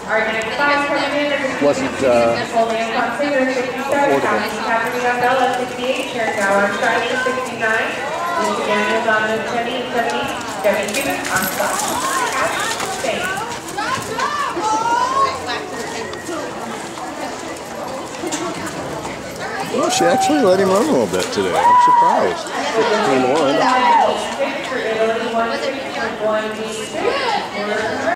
wasn't Well, she actually let him run a little bit today. I'm surprised. 15-1.